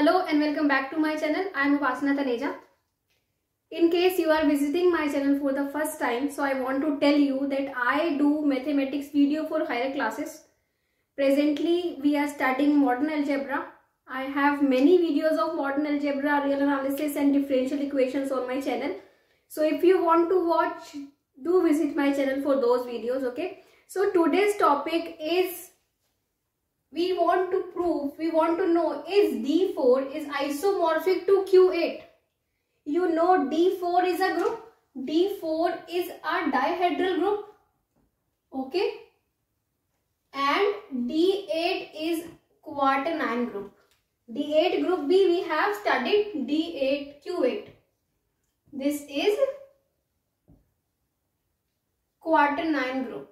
Hello and welcome back to my channel. I am Upasana Taneja. In case you are visiting my channel for the first time, so I want to tell you that I do mathematics video for higher classes. Presently we are studying modern algebra. I have many videos of modern algebra, real analysis and differential equations on my channel. So if you want to watch, do visit my channel for those videos, okay? So today's topic is we want to know is D4 is isomorphic to Q8. You know D4 is a group. D4 is a dihedral group. Okay. And D8 is quaternion group. D8 group B we have studied D8 Q8. This is quaternion group.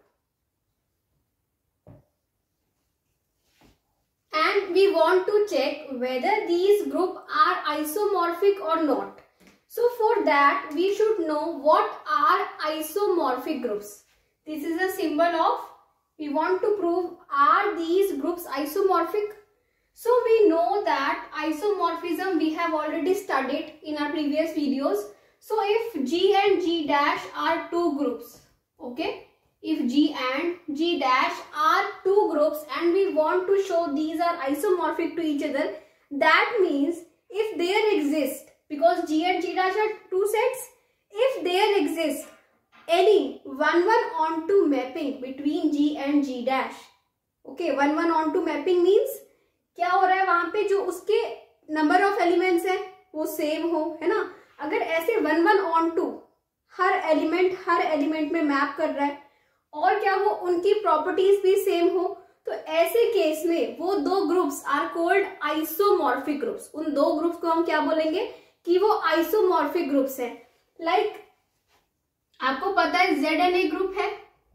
And we want to check whether these groups are isomorphic or not. So for that we should know what are isomorphic groups. This is a symbol of we want to prove are these groups isomorphic. So we know that isomorphism we have already studied in our previous videos. So if G and G dash are two groups, okay. If G and G dash are two groups and we want to show these are isomorphic to each other, that means if there exists, because G and G dash are two sets, if there exists any 1-1 onto mapping between G and G dash, okay, 1-1 onto mapping means क्या हो रहा है वहां पे जो उसके number of elements है वो सेम हो, है ना. अगर ऐसे 1-1 onto हर एलिमेंट में मैप कर रहा है और क्या वो उनकी प्रॉपर्टीज भी सेम हो, तो ऐसे केस में वो दो groups are called isomorphic groups. उन दो ग्रुप्स को हम क्या बोलेंगे कि वो आइसोमॉर्फिक ग्रुप्स हैं. लाइक आपको पता है Zn एक ग्रुप है.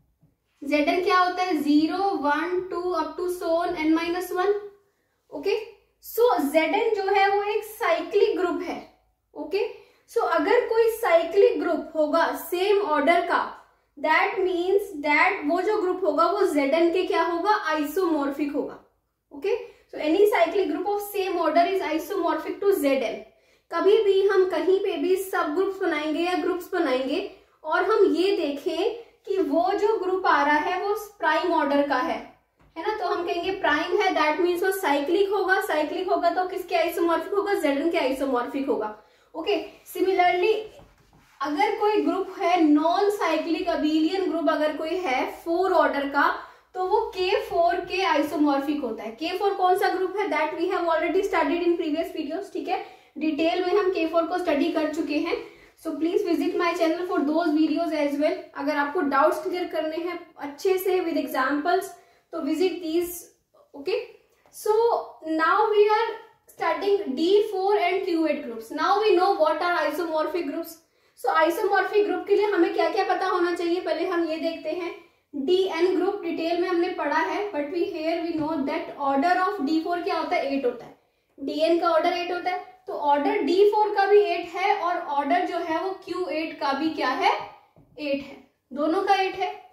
Zn क्या होता है 0, 1, 2 up to so on n-1. Okay, so Zn जो है वो एक साइक्लिक ग्रुप है. ओके, सो अगर कोई साइक्लिक ग्रुप होगा सेम ऑर्डर का, दैट मीन्स दैट वो जो ग्रुप होगा वो Zn के क्या होगा आइसोमॉर्फिक होगा. Okay, so any cyclic group of same order is isomorphic to Zn. कभी भी हम कहीं पे भी सब ग्रुप्स बनाएंगे या ग्रुप्स बनाएंगे और हम ये देखें कि वो जो ग्रुप आ रहा है वो प्राइम ऑर्डर का है ना, तो हम कहेंगे प्राइम है, दैट मीन्स वो साइक्लिक होगा. साइक्लिक होगा तो किसके आइसोमॉर्फिक होगा, Zn के आइसोमॉर्फिक होगा. ओके, सिमिलरली अगर कोई ग्रुप है नॉन साइक्लिक अबेलियन ग्रुप अगर कोई है 4 ऑर्डर का, तो वो K4 के आइसोमॉर्फिक होता है. K4 कौन सा ग्रुप है, that we have already studied in previous videos. ठीक है, डिटेल में हम K4 को स्टडी कर चुके हैं. So please visit my channel for those videos as well. अगर आपको डाउट्स क्लियर करने हैं अच्छे से विद एग्जांपल्स तो visit these. Okay, so now we are studying D4 and Q8 groups. Now we know what are isomorphic groups. So isomorphic group के लिए हमें क्या क्या पता होना चाहिए, पहले हम ये देखते हैं. Dn ग्रुप डिटेल में हमने पढ़ा है, but we hear we know that order of D4 क्या होता है 8 होता है. Dn का ऑर्डर 8 होता है, तो ऑर्डर D4 का भी 8 है और ऑर्डर जो है वो Q8 का भी क्या है 8 है. दोनों का 8 है.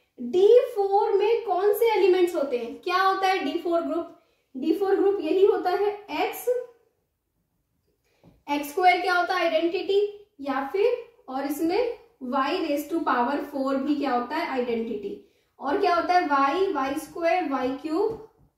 D4 में कौन से एलिमेंट्स होते हैं, क्या होता है D4 ग्रुप. D4 ग्रुप यही होता है x स्क्वायर क्या होता है आइडेंटिटी, या फिर और इसमें y⁴ भी क्या होता है आइडेंटिटी, और क्या होता है y square y³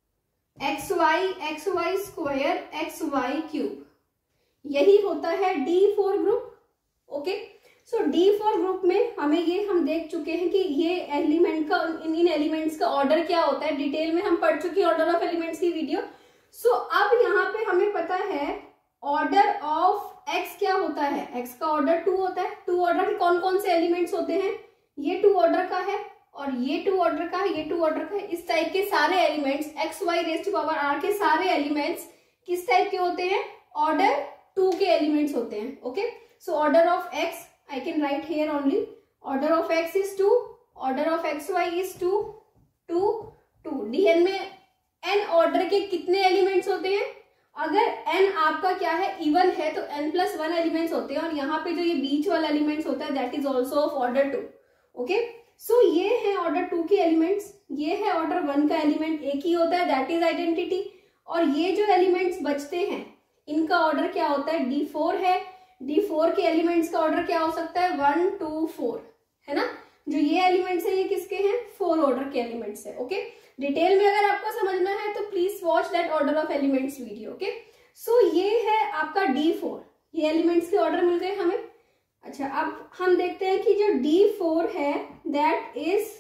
xy square xy³. यही होता है D4 group. Okay, so D4 group में हमें ये हम देख चुके हैं कि ये एलिमेंट का इन एलिमेंट्स का ऑर्डर क्या होता है, डिटेल में हम पढ़ चुके हैं ऑर्डर ऑफ एलिमेंट्स की वीडियो. सो अब यहाँ पे हमें पता है ऑर्डर ऑफ x क्या होता है, x का ऑर्डर 2 होता है. 2 ऑर्डर के कौन कौन से एलिमेंट्स होते हैं, ये 2 ऑर्डर का है और ये 2 ऑर्डर का है, ये 2 ऑर्डर का है. इस टाइप के सारे एलिमेंट्स xy⁴ के सारे एलिमेंट्स किस टाइप के होते हैं, ऑर्डर 2 के एलिमेंट्स होते हैं. Okay, so order of x I can write here only. Order of x is 2. Order of xy is 2. 2, 2. Dn में n ऑर्डर के कितने एलिमेंट्स होते हैं, अगर n आपका क्या है इवन है तो n+1 एलिमेंट्स होते हैं, और यहाँ पे जो ये बीच वाला एलिमेंट्स होता है that is also of order 2. Okay, so ये है ऑर्डर 2 के एलिमेंट्स, ये है ऑर्डर 1 का एलिमेंट, एक ही होता है दैट इज आइडेंटिटी. और ये जो एलिमेंट्स बचते हैं इनका ऑर्डर क्या होता है, D4 है। D4 के एलिमेंट्स का ऑर्डर क्या हो सकता है, 1 2 4, है ना। जो ये एलिमेंट्स है ये किसके हैं, 4 ऑर्डर के एलिमेंट्स है। ओके, डिटेल में अगर आपको समझना है तो please watch that order of elements video. Okay, so ये है आपका D4, ये एलिमेंट्स के ऑर्डर मिल गए हमें। अच्छा, अब हम देखते हैं कि जो D4 है दैट इज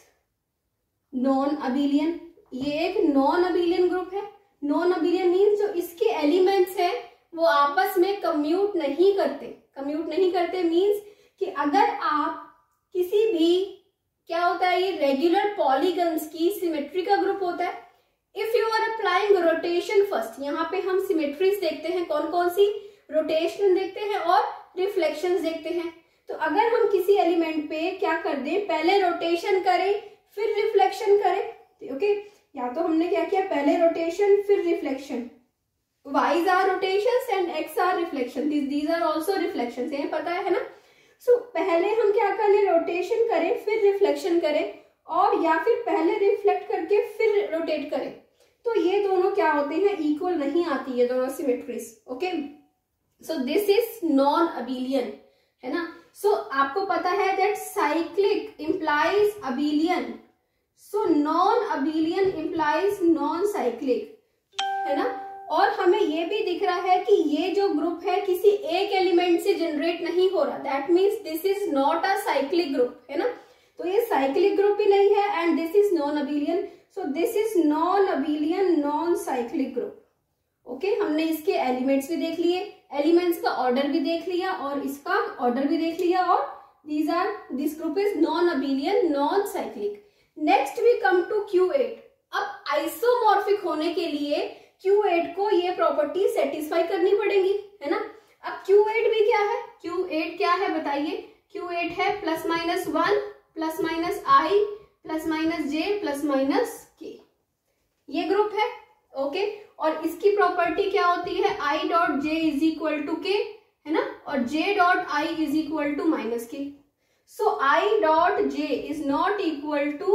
नॉन अबिलियन। ये एक नॉन अबिलियन ग्रुप है। नॉन अबिलियन मीन्स जो इसके एलिमेंट्स है वो आपस में कम्यूट नहीं करते। कम्यूट नहीं करते मीन्स कि अगर आप किसी भी, क्या होता है, ये रेगुलर पॉलीगन्स की सिमेट्री का ग्रुप होता है। If you are applying rotation first, यहाँ पे हम सिमेट्रीज देखते हैं, कौन कौन सी, रोटेशन देखते हैं और रिफ्लेक्शंस देखते हैं। तो अगर हम किसी एलिमेंट पे क्या कर दें, पहले रोटेशन करें फिर रिफ्लेक्शन करें, ओके, या तो हमने क्या किया, पहले रोटेशन फिर reflection, y's are rotations and x are reflection, these are also reflections, ये पता है ना। सो पहले हम क्या करें, रोटेशन करें फिर रिफ्लेक्शन करें, और या फिर पहले रिफ्लेक्ट करके फिर रोटेट करें, तो ये दोनों क्या होते हैं, इक्वल नहीं आती है दोनों symmetries. Okay, so this is non abelian, है ना। सो आपको पता है that cyclic implies abelian, so non abelian implies non cyclic, है ना। और हमें ये भी दिख रहा है कि ये जो ग्रुप है किसी एक एलिमेंट से जनरेट नहीं हो रहा, that means this is not a cyclic group, है ना। तो ये साइक्लिक ग्रुप भी नहीं है and this is non abelian, so this is non abelian non cyclic group. Okay, हमने इसके एलिमेंट्स भी देख लिए, एलिमेंट्स का ऑर्डर भी देख लिया और इसका ऑर्डर भी देख लिया, और this group is non abelian non cyclic. Next we come to Q8। अब आइसोमॉर्फिक होने के लिए Q8 को ये प्रॉपर्टी सेटिस्फाई करनी पड़ेगी, है ना। अब Q8 भी क्या है, Q8 क्या है बताइए, Q8 है +-1 +-i +-j +-k, ये ग्रुप है। ओके, और इसकी प्रॉपर्टी क्या होती है, i.j = k, है ना, और j.i = -k। So i.j is not equal to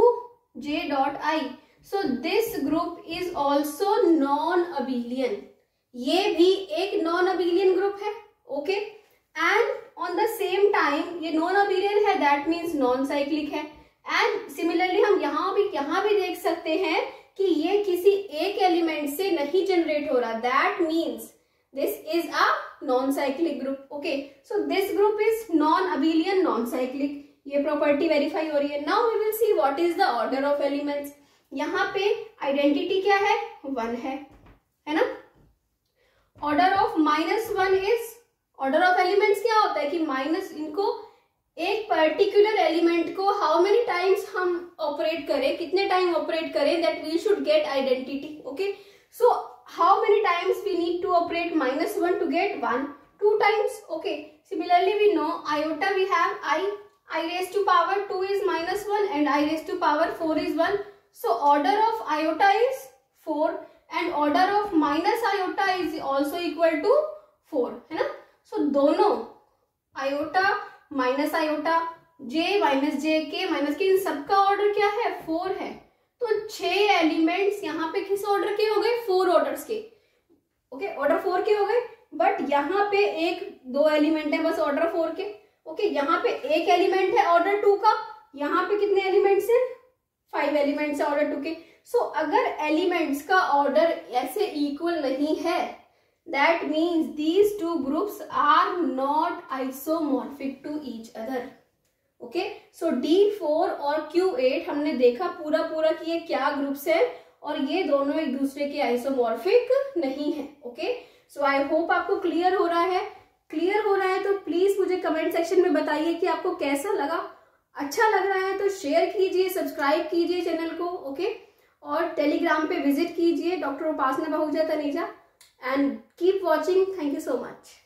j.i, so this group is also non-abelian, ये भी एक नॉन अबिलियन ग्रुप है। Okay, and on the same time ये नॉन अबिलियन है, दैट मीन्स नॉन साइक्लिक है। एंड सिमिलरली हम यहाँ भी देख सकते हैं कि ये किसी एक एलिमेंट से नहीं जनरेट हो रहा, that means this is a non cyclic group. Okay, so this group is non abelian non cyclic, ये प्रॉपर्टी वेरीफाई हो रही है। Now we will see what is the order of elements. यहाँ पे आइडेंटिटी क्या है, 1 है ना। Order of -1 is, order of elements क्या होता है कि माइनस, इनको एक पर्टिकुलर एलिमेंट को हाउ मेनी टाइम्स हम ऑपरेट करें, कितने टाइम ऑपरेट करें, that we should get identity. Okay, so how many times we need to operate -1 to get 1, 2 times. Okay, similarly we know iota we have i raised to power 2 is -1 and i raised to power 4 is 1. So order of iota is 4 and order of minus iota is also equal to 4, है ना। So दोनों iota minus iota, j minus j, k minus k, इन सबका order क्या है, 4 है। तो 6 elements यहाँ पे किस ऑर्डर के हो गए, 4 ऑर्डर्स के। ओके, ऑर्डर 4 के हो गए, बट यहाँ पे 1-2 एलिमेंट है बस ऑर्डर 4 के। ओके, यहाँ पे एक एलिमेंट है ऑर्डर 2 का, यहाँ पे कितने एलिमेंट्स हैं, 5 एलिमेंट्स है ऑर्डर 2 के। सो अगर एलिमेंट्स का ऑर्डर ऐसे इक्वल नहीं है, that means these 2 groups are not isomorphic to each other. Okay, so D4 और Q8 हमने देखा पूरा कि ये क्या ग्रुप्स है और ये दोनों एक दूसरे के आइसोमॉर्फिक नहीं है। ओके, सो आई होप आपको क्लियर हो रहा है। क्लियर हो रहा है तो प्लीज मुझे कमेंट सेक्शन में बताइए कि आपको कैसा लगा। अच्छा लग रहा है तो शेयर कीजिए, सब्सक्राइब कीजिए चैनल को। ओके, और टेलीग्राम पे विजिट कीजिए, doctor Upasana Bahuja Taneja, and keep watching. Thank you so much.